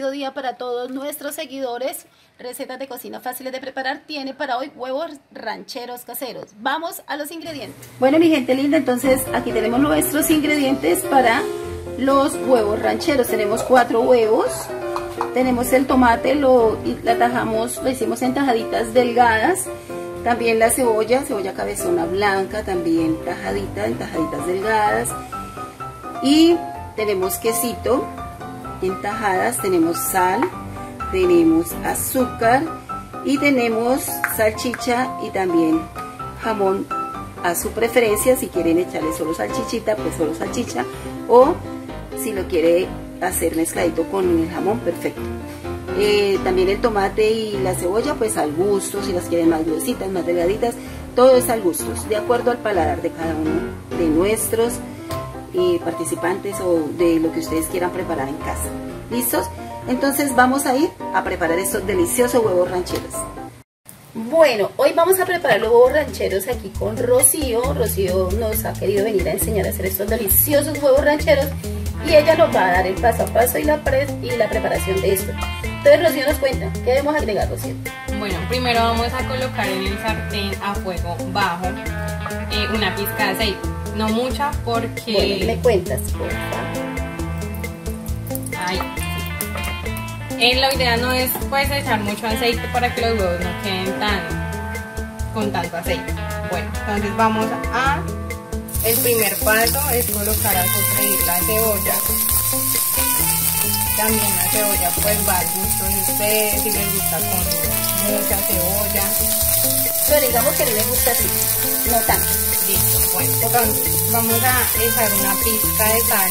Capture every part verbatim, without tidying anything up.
bendecido día para todos nuestros seguidores. Recetas de cocina fáciles de preparar tiene para hoy huevos rancheros caseros. Vamos a los ingredientes. Bueno, mi gente linda, entonces aquí tenemos nuestros ingredientes para los huevos rancheros. Tenemos cuatro huevos, tenemos el tomate, lo la tajamos, lo hicimos en tajaditas delgadas. También la cebolla, cebolla cabezona blanca, también tajadita, en tajaditas delgadas. Y tenemos quesito en tajadas, tenemos sal, tenemos azúcar y tenemos salchicha y también jamón a su preferencia. Si quieren echarle solo salchichita, pues solo salchicha, o si lo quiere hacer mezcladito con el jamón, perfecto. Eh, también el tomate y la cebolla pues al gusto, si las quieren más gruesitas, más delgaditas, todo es al gusto, de acuerdo al paladar de cada uno de nuestros eh, participantes o de lo que ustedes quieran preparar en casa. ¿Listos? Entonces vamos a ir a preparar estos deliciosos huevos rancheros. Bueno, hoy vamos a preparar los huevos rancheros aquí con Rocío. Rocío nos ha querido venir a enseñar a hacer estos deliciosos huevos rancheros y ella nos va a dar el paso a paso y la, pre y la preparación de esto. Entonces Rocío nos cuenta, ¿qué debemos agregar, Rocío? Bueno, primero vamos a colocar en el sartén a fuego bajo eh, una pizca de aceite, no mucha porque... Bueno, me cuentas, por favor. Ay. Eh, la idea no es pues echar mucho aceite para que los huevos no queden tan con tanto aceite. Bueno, entonces vamos a... El primer paso es colocar a sofreír la cebolla. También la cebolla pues va al gusto de ustedes, si les gusta con mucha cebolla. Pero digamos que a mí me gusta así, no tanto. Listo, bueno, entonces vamos a echar una pizca de sal.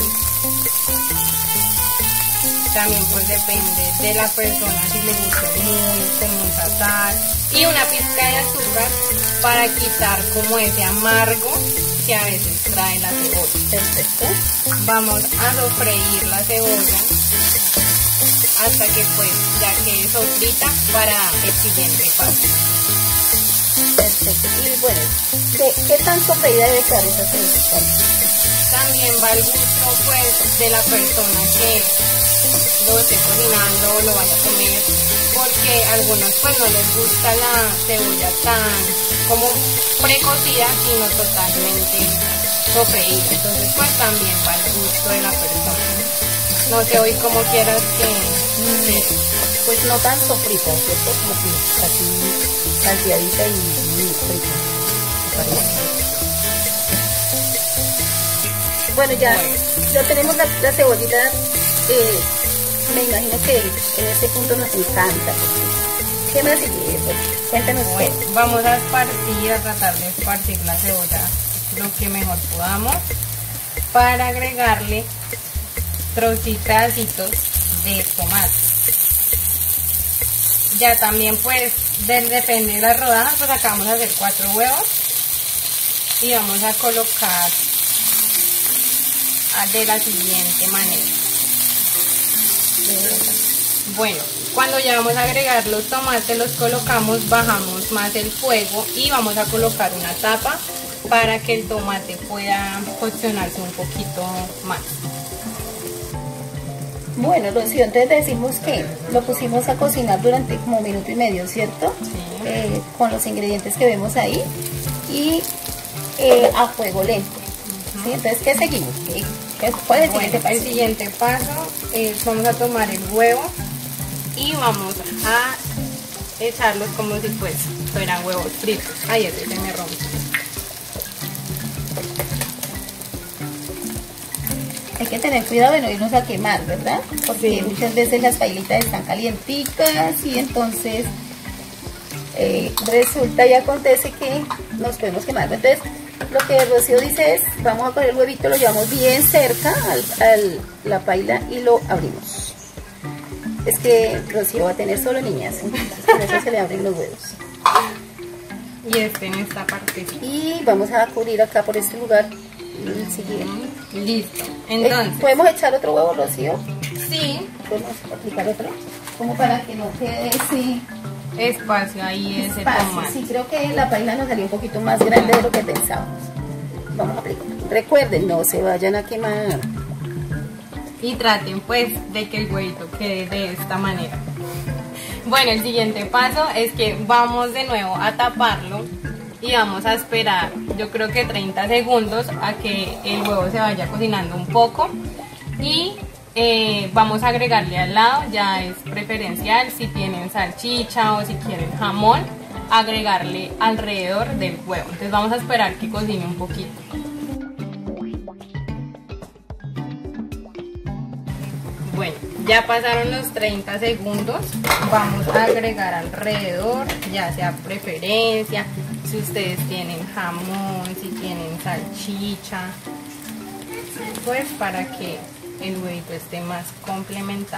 También pues depende de la persona si le gusta muy con mucha sal. Y una pizca de azúcar para quitar como ese amargo que a veces trae la cebolla. Perfecto. Vamos a sofreír la cebolla hasta que pues ya quede sofrita para el siguiente paso. Perfecto. Y bueno, ¿qué, qué tan sofreída debe estar esa cebolla? También va al gusto pues de la persona que lo esté cocinando o lo vaya a comer, porque a algunos pues no les gusta la cebolla tan como precocida, sino totalmente sofreída. Entonces pues también va al gusto de la persona. No sé hoy como quieras que... Sí. Pues no tan sofrita, ¿cierto? Como que así salteadita y muy frita. Bueno, ya, bueno. ya tenemos la, la cebollita, eh, me imagino que en este punto nos encanta. ¿Qué más sigue? Pues, cuéntanos. Bueno, vamos a esparcir, a tratar de esparcir la cebolla lo que mejor podamos para agregarle trocitos de tomate. Ya también pues de, depende de las rodajas, pues acá vamos a hacer cuatro huevos y vamos a colocar de la siguiente manera. Bueno, cuando ya vamos a agregar los tomates, los colocamos, bajamos más el fuego y vamos a colocar una tapa para que el tomate pueda coccionarse un poquito más. Bueno, Rocío, entonces decimos que lo pusimos a cocinar durante como un minuto y medio, ¿cierto? Sí. Eh, con los ingredientes que vemos ahí y eh, a fuego lento. Uh-huh. ¿Sí? Entonces, ¿qué seguimos? ¿Qué, qué, ¿Cuál es el bueno, siguiente paso? El siguiente paso es vamos a tomar el huevo y vamos a echarlos como si pues fueran huevos fritos. Ay, ese se me rompe. Hay que tener cuidado de no irnos a quemar, ¿verdad? Porque sí. muchas veces las pailitas están calienticas y entonces eh, resulta y acontece que nos podemos quemar. Entonces, lo que Rocío dice es, vamos a coger el huevito, lo llevamos bien cerca a la paila y lo abrimos. Es que Rocío va a tener solo niñas, entonces por eso se le abren los huevos. Y este en esta parte. Y vamos a cubrir acá por este lugar el siguiente. Listo. Entonces, ¿podemos echar otro huevo, Rocío? Sí. ¿Podemos aplicar otro? Como para que no quede ese espacio ahí, ese espacio. tomate. Sí, creo que la paila nos salió un poquito más grande de lo que pensábamos. Vamos a aplicar. Recuerden, no se vayan a quemar. y traten pues de que el huevito quede de esta manera. Bueno, el siguiente paso es que vamos de nuevo a taparlo y vamos a esperar, yo creo que treinta segundos a que el huevo se vaya cocinando un poco, y eh, vamos a agregarle al lado, ya es preferencial, si tienen salchicha o si quieren jamón, agregarle alrededor del huevo. Entonces vamos a esperar que cocine un poquito. Bueno, ya pasaron los treinta segundos, vamos a agregar alrededor, ya sea preferencia, si ustedes tienen jamón, si tienen salchicha, pues para que el huevito esté más complementado.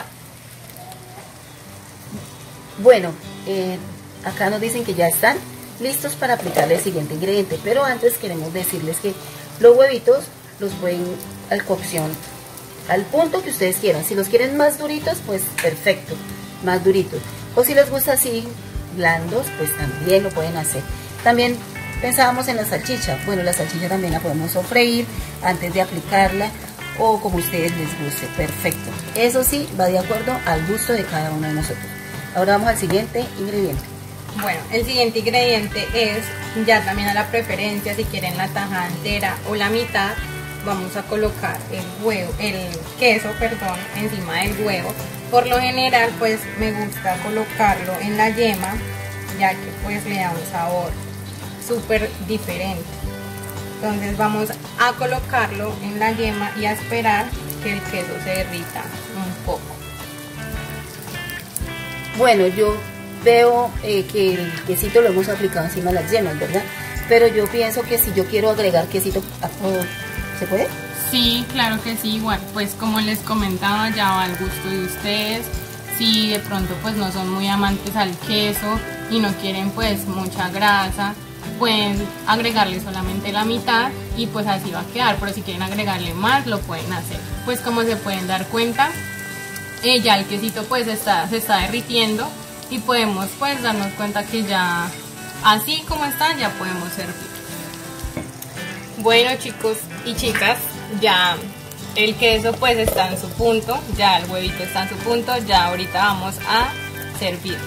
Bueno, eh, acá nos dicen que ya están listos para aplicarle el siguiente ingrediente, pero antes queremos decirles que los huevitos los pueden a cocción al punto que ustedes quieran. Si los quieren más duritos, pues perfecto, más duritos, o si les gusta así blandos, pues también lo pueden hacer. También pensábamos en la salchicha. Bueno, la salchicha también la podemos sofreír antes de aplicarla, o como a ustedes les guste, perfecto. Eso sí, va de acuerdo al gusto de cada uno de nosotros. Ahora vamos al siguiente ingrediente. Bueno, el siguiente ingrediente es ya también a la preferencia, si quieren la tajada entera o la mitad. Vamos a colocar el huevo, el queso, perdón, encima del huevo. Por lo general, pues me gusta colocarlo en la yema, ya que pues le da un sabor súper diferente. Entonces vamos a colocarlo en la yema y a esperar que el queso se derrita un poco. Bueno, yo veo eh, que el quesito lo hemos aplicado encima de las yemas, ¿verdad? Pero yo pienso que si yo quiero agregar quesito, ¿se puede? Sí, claro que sí, igual, pues como les comentaba, ya va al gusto de ustedes. Si de pronto pues no son muy amantes al queso y no quieren pues mucha grasa, pueden agregarle solamente la mitad y pues así va a quedar, pero si quieren agregarle más lo pueden hacer. Pues como se pueden dar cuenta, eh, ya el quesito pues está, se está derritiendo y podemos pues darnos cuenta que ya así como está ya podemos servir. Bueno, chicos y chicas, ya el queso pues está en su punto, ya el huevito está en su punto, ya ahorita vamos a servir.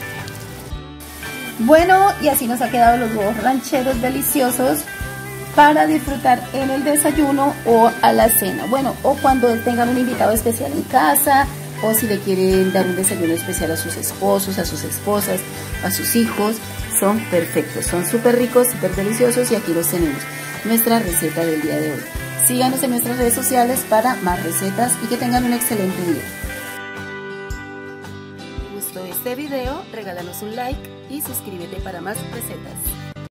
Bueno, y así nos ha quedado los huevos rancheros deliciosos para disfrutar en el desayuno o a la cena. Bueno, o cuando tengan un invitado especial en casa, o si le quieren dar un desayuno especial a sus esposos, a sus esposas, a sus hijos, son perfectos, son súper ricos, súper deliciosos, y aquí los tenemos, nuestra receta del día de hoy. Síganos en nuestras redes sociales para más recetas y que tengan un excelente día. Si te gustó este video, regálanos un like y suscríbete para más recetas.